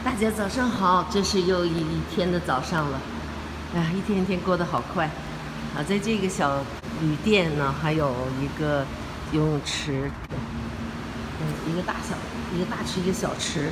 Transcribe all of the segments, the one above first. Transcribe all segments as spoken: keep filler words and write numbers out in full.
大家早上好，这是又一天的早上了，哎呀，一天一天过得好快啊！在这个小旅店呢，还有一个游泳池，嗯，一个大小，一个大池，一个小池。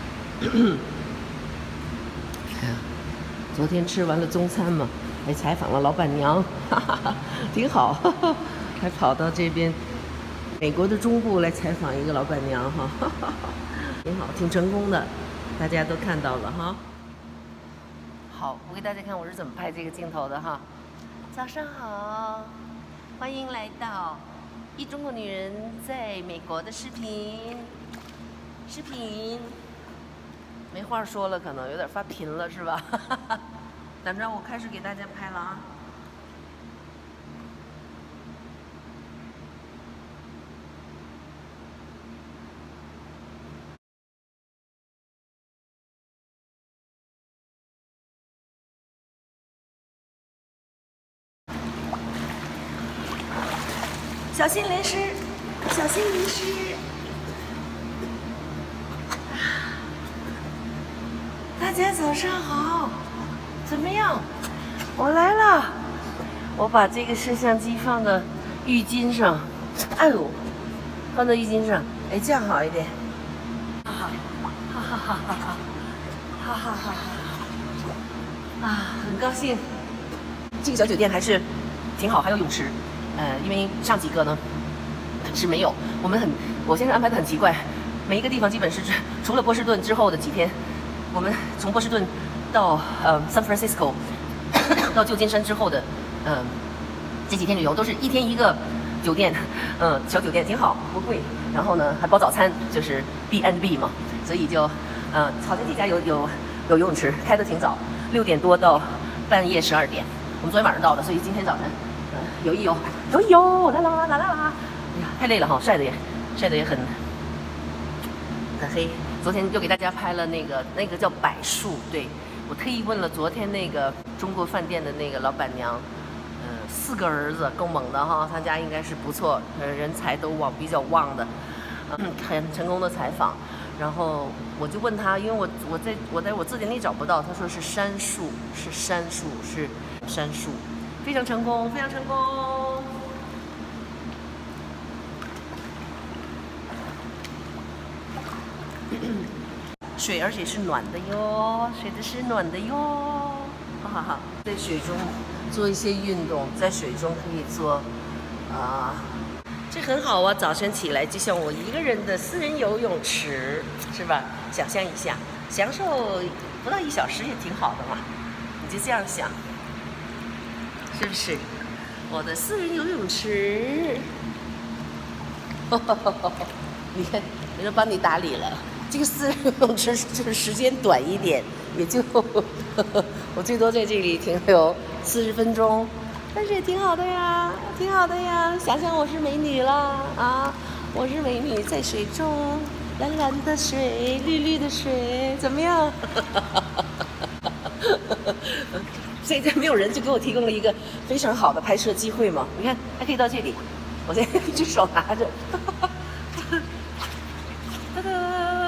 哎呀，昨天吃完了中餐嘛，还采访了老板娘，哈哈哈，挺好，哈哈，还跑到这边美国的中部来采访一个老板娘，哈，哈哈，挺好，挺成功的。 大家都看到了哈。好，我给大家看我是怎么拍这个镜头的哈。早上好，欢迎来到一中国女人在美国的视频。视频没话说了，可能有点发频了是吧？等着，我开始给大家拍了啊。 小心淋湿，小心淋湿。大家早上好，怎么样？我来了，我把这个摄像机放到浴巾上。哎呦，放到浴巾上，哎，这样好一点。哈哈，哈哈哈哈哈，哈哈哈哈。啊，很高兴，这个小酒店还是挺好，还有泳池。 呃，因为上几个呢是没有，我们很，我先生安排的很奇怪，每一个地方基本是除了波士顿之后的几天，我们从波士顿到呃 San Francisco 到旧金山之后的，嗯、呃，这几天旅游都是一天一个酒店，嗯、呃，小酒店挺好，不贵，然后呢还包早餐，就是 B and B 嘛，所以就，呃，好像这家有有有游泳池，开得挺早，六点多到半夜十二点，我们昨天晚上到的，所以今天早晨。 游一游，游一游，啦啦啦啦啦啦！哎呀，太累了哈，晒得也晒得也很很黑。昨天又给大家拍了那个那个叫柏树，对我特意问了昨天那个中国饭店的那个老板娘，嗯、呃，四个儿子够猛的哈，他家应该是不错，呃，人才都旺比较旺的，嗯，很成功的采访。然后我就问他，因为我我在我在我字典里找不到，他说是杉树，是杉树，是杉树。 非常成功，非常成功。水而且是暖的哟，水的是暖的哟，哈哈哈。在水中做一些运动，在水中可以做啊，这很好啊。早晨起来就像我一个人的私人游泳池，是吧？想象一下，享受不到一小时也挺好的嘛。你就这样想。 是不是我的私人游泳池？你看，人家帮你打理了。这个私人游泳池就是时间短一点，也就我最多在这里停留四十分钟，但是也挺好的呀，挺好的呀。想想我是美女了啊，我是美女，在水中，蓝蓝的水，绿绿的水，怎么样？现在没有人，就给我提供了一个非常好的拍摄机会嘛。你看，还可以到这里，我现在一只手拿着，哒哒，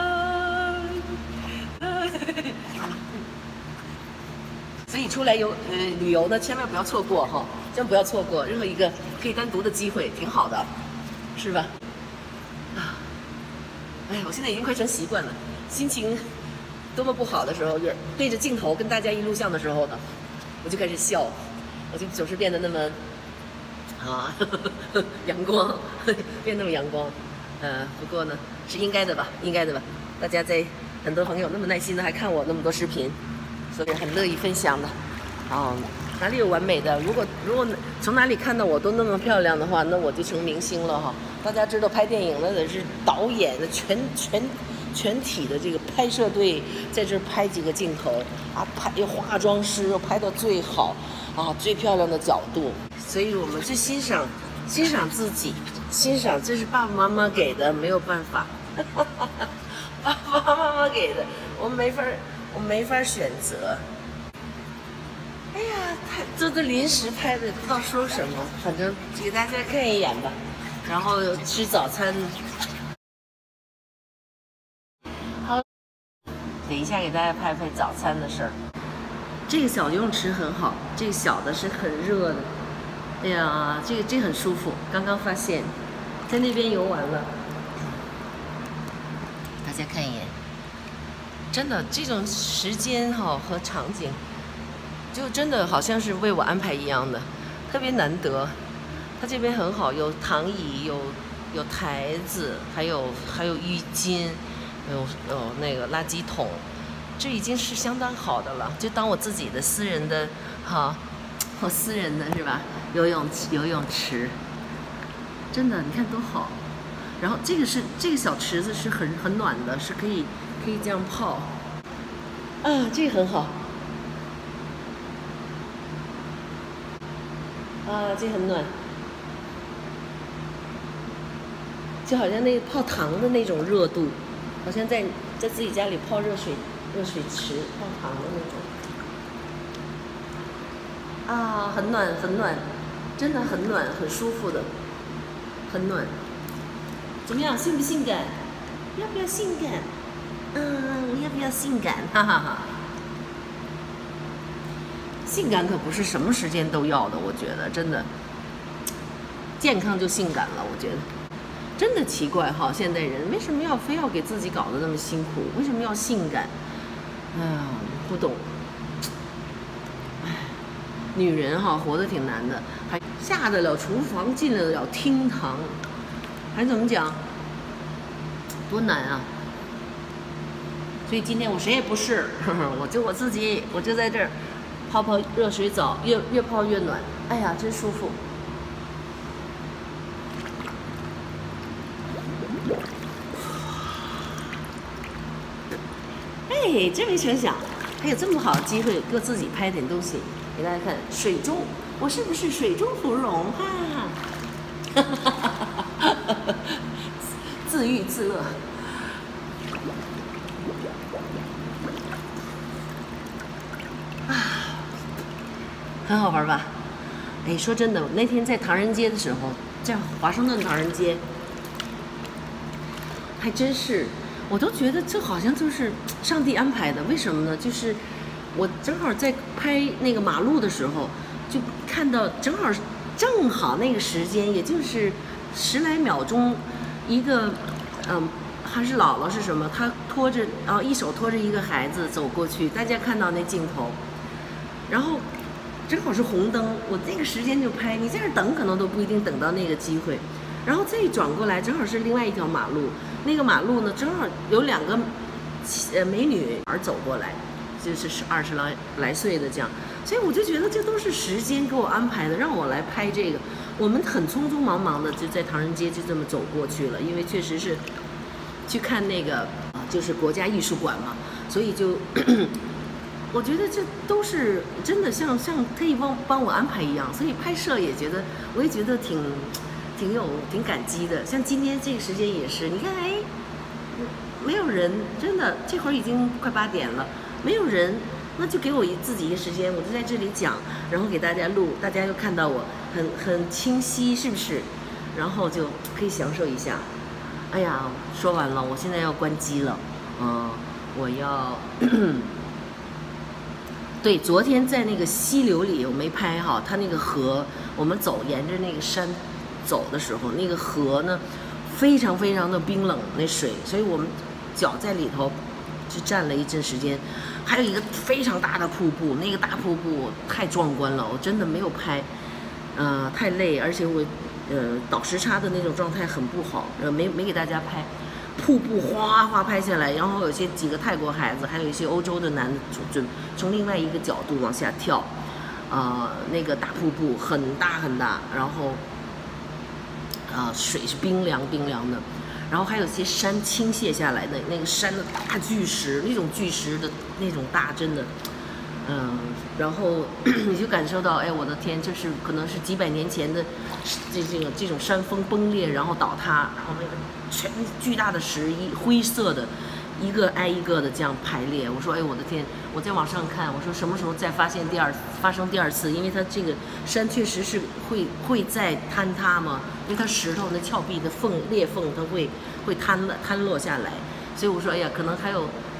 所以出来游呃旅游呢，千万不要错过哈，千万不要错过任何一个可以单独的机会，挺好的，是吧？啊，哎呀，我现在已经快成习惯了，心情多么不好的时候，就是对着镜头跟大家一录像的时候呢。 我就开始笑，我就总是变得那么啊呵呵阳光，变那么阳光。呃，不过呢是应该的吧，应该的吧。大家在很多朋友那么耐心的还看我那么多视频，所以很乐意分享的。啊，哪里有完美的？如果如果从哪里看到我都那么漂亮的话，那我就成明星了哈。大家知道拍电影那得是导演的全全。 全体的这个拍摄队在这拍几个镜头啊，拍化妆师又拍到最好啊，最漂亮的角度，所以我们去欣赏欣赏自己，欣赏这是爸爸妈妈给的，没有办法，爸爸妈妈给的，我们没法我们没法选择。哎呀，太这都临时拍的，不知道说什么，反正给大家看一眼吧，然后吃早餐。 等一下给大家拍拍早餐的事儿。这个小游泳池很好，这个小的是很热的。哎呀，这个这个很舒服。刚刚发现，在那边游完了，大家看一眼。真的，这种时间哈和场景，就真的好像是为我安排一样的，特别难得。它这边很好，有躺椅，有有台子，还有还有浴巾，有有那个垃圾桶，这已经是相当好的了，就当我自己的私人的哈，我私人的是吧？游泳游泳池，真的，你看多好。然后这个是这个小池子是很很暖的，是可以可以这样泡，啊，这个很好。啊，这很暖。就好像那个泡糖的那种热度，好像在在自己家里泡热水热水池泡糖的那种。啊，很暖很暖，真的很暖，很舒服的，很暖。怎么样，性不性感？要不要性感？嗯，要不要性感？哈哈哈。性感可不是什么时间都要的，我觉得真的。健康就性感了，我觉得。真的奇怪哈，现代人为什么要非要给自己搞得那么辛苦？为什么要性感？哎呀，不懂。哎，女人哈活得挺难的，还下得了厨房，进得了厅堂，还怎么讲？多难啊！所以今天我谁也不是，呵呵，我就我自己，我就在这儿泡泡热水澡，越越泡越暖。哎呀，真舒服。哎，真没成想，还有这么好的机会，给我自己拍点东西给大家看。水中，我是不是水中芙蓉？哈，自娱自乐。啊，很好玩吧？哎，说真的，那天在唐人街的时候，在华盛顿唐人街，还真是。我都觉得这好像就是上帝安排的，为什么呢？就是我正好在拍那个马路的时候，就看到正好正好那个时间，也就是十来秒钟，一个嗯还是姥姥是什么，她拖着然后一手拖着一个孩子走过去，大家看到那镜头，然后正好是红灯，我那个时间就拍，你在这等可能都不一定等到那个机会。然后再一转过来，正好是另外一条马路。那个马路呢，正好有两个呃美女儿走过来，就是是二十来来岁的这样。所以我就觉得这都是时间给我安排的，让我来拍这个。我们很匆匆忙忙的就在唐人街就这么走过去了，因为确实是去看那个就是国家艺术馆嘛，所以就我觉得这都是真的像像特意帮帮我安排一样，所以拍摄也觉得我也觉得挺。挺有挺感激的，像今天这个时间也是，你看，哎，没有人，真的，这会儿已经快八点了，没有人，那就给我一自己一个时间，我就在这里讲，然后给大家录，大家又看到我很很清晰，是不是？然后就可以享受一下。哎呀，说完了，我现在要关机了，嗯、呃，我要，对，昨天在那个溪流里我没拍哈，它那个河，我们走沿着那个山。走的时候，那个河呢，非常非常的冰冷，那水，所以我们脚在里头就站了一阵时间。还有一个非常大的瀑布，那个大瀑布太壮观了，我真的没有拍，呃，太累，而且我呃倒时差的那种状态很不好，呃，没没给大家拍。瀑布哗哗拍下来，然后有些几个泰国孩子，还有一些欧洲的男的准从另外一个角度往下跳，呃，那个大瀑布很大很大，然后。啊，水是冰凉冰凉的，然后还有些山倾泻下来的那个山的大巨石，那种巨石的那种大，真的，嗯，然后你就感受到，哎，我的天，这是可能是几百年前的这这个这种山峰崩裂，然后倒塌，然后那个全巨大的石一灰色的。一个挨一个的这样排列，我说，哎，我的天！我在网上看，我说什么时候再发现第二发生第二次？因为它这个山确实是会会再坍塌嘛，因为它石头那峭壁的缝裂缝，它会会坍了坍落下来。所以我说，哎呀，可能还有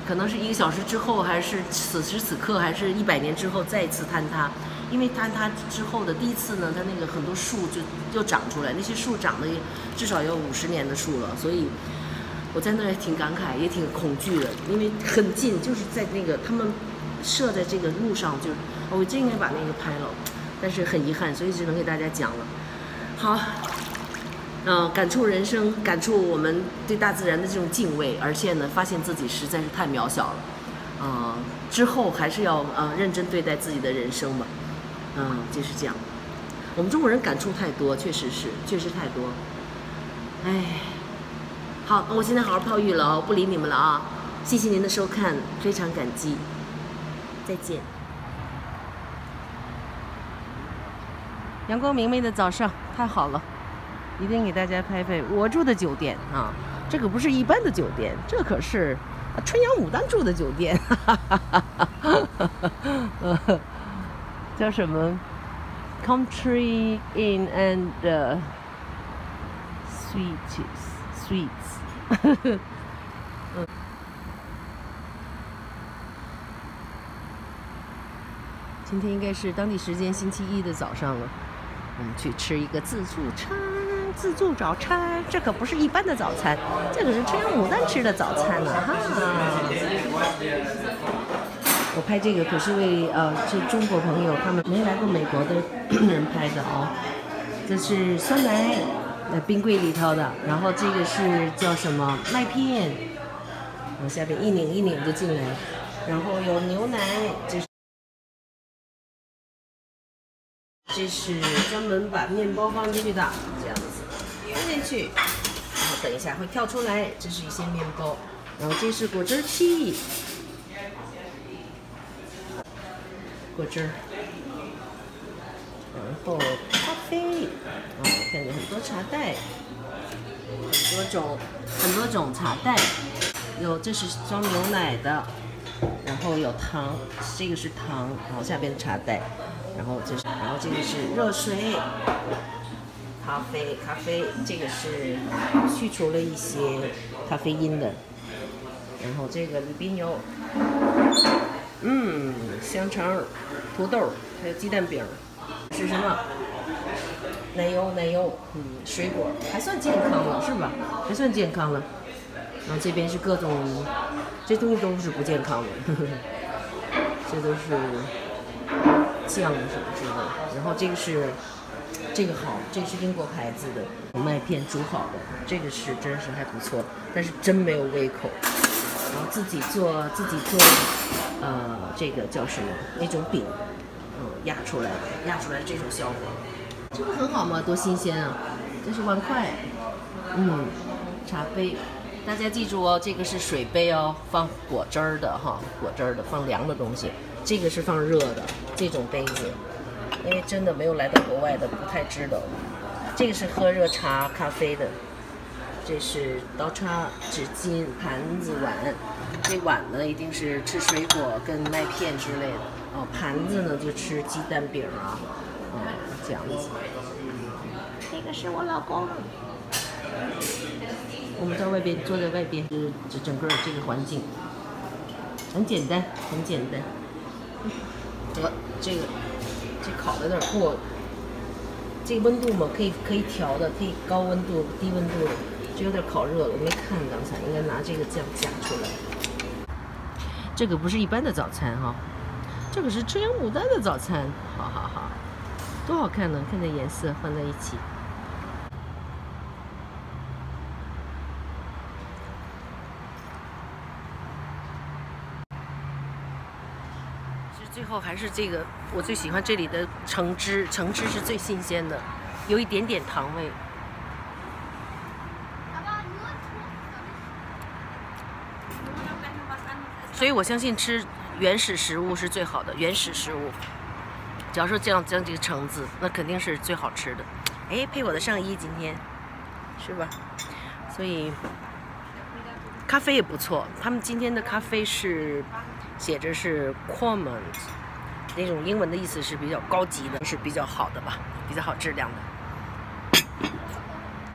可能是一个小时之后，还是此时此刻，还是一百年之后再一次坍塌。因为坍塌之后的第一次呢，它那个很多树就又长出来，那些树长得至少有五十年的树了，所以我在那儿挺感慨，也挺恐惧的，因为很近，就是在那个他们设在这个路上，就我真应该把那个拍了，但是很遗憾，所以只能给大家讲了。好。嗯、呃，感触人生，感触我们对大自然的这种敬畏，而且呢，发现自己实在是太渺小了。呃，之后还是要呃认真对待自己的人生吧。嗯、呃，就是这样。我们中国人感触太多，确实是，确实太多。哎，好，我现在好好泡浴了哦，不理你们了啊！谢谢您的收看，非常感激，再见。阳光明媚的早上，太好了。一定给大家拍拍我住的酒店啊，这可不是一般的酒店，这可是春阳牡丹住的酒店，哈哈哈哈哈，叫什么 Country Inn and uh, Suites Suites 嗯，今天应该是当地时间星期一的早上了，我们去吃一个自助餐。自助早餐，这可不是一般的早餐，这可是春阳牡丹吃的早餐呢、啊、哈。我拍这个可是为呃这中国朋友，他们没来过美国的人拍的哦。这是酸奶，呃冰柜里头的，然后这个是叫什么麦片，往下边一拧一拧就进来，然后有牛奶，这是这是专门把面包放进去的，这样子。放进去，然后等一下会跳出来，这是一些面包，然后这是果汁器，果汁，然后咖啡，啊，看见很多茶袋，很多种很多种茶袋，有这是装牛奶的，然后有糖，这个是糖，然后下边的茶袋，然后这是，然后这个是热水。咖啡，咖啡，这个是去除了一些咖啡因的，然后这个铝碘油，嗯，香肠、土豆，还有鸡蛋饼，是什么？奶油，奶油，嗯，水果，还算健康了，是吧？还算健康了。然后这边是各种，这东西都是不健康的，呵呵，这都是酱什么之类的。然后这个是。这个好，这是英国牌子的麦片煮好的，这个是真是还不错，但是真没有胃口。然后自己做自己做，呃，这个叫什么那种饼，嗯，压出来，压出来这种效果，这不很好吗？多新鲜啊！这是碗筷，嗯，茶杯，大家记住哦，这个是水杯哦，放果汁儿的哈，果汁儿的，放凉的东西。这个是放热的，这种杯子。因为真的没有来到国外的，不太知道。这个是喝热茶、咖啡的，这是刀叉、纸巾、盘子、碗。这碗呢，一定是吃水果跟麦片之类的。哦，盘子呢就吃鸡蛋饼啊，嗯，这样子。这个是我老公。我们在外边坐在外边，是这整个这个环境很简单，很简单。得这个。这烤的有点过，这个温度嘛，可以可以调的，可以高温度、低温度的，这有点烤热了，我没看刚才，应该拿这个这样夹出来。这个不是一般的早餐哈，这个是春阳牡丹的早餐，好好好，多好看呢！看这颜色放在一起。最后还是这个，我最喜欢这里的橙汁，橙汁是最新鲜的，有一点点糖味。所以我相信吃原始食物是最好的，原始食物。假如说这样这样这个橙子，那肯定是最好吃的。哎，配我的上衣今天，是吧？所以咖啡也不错，他们今天的咖啡是。写着是 Common， 那种英文的意思是比较高级的，是比较好的吧，比较好质量的。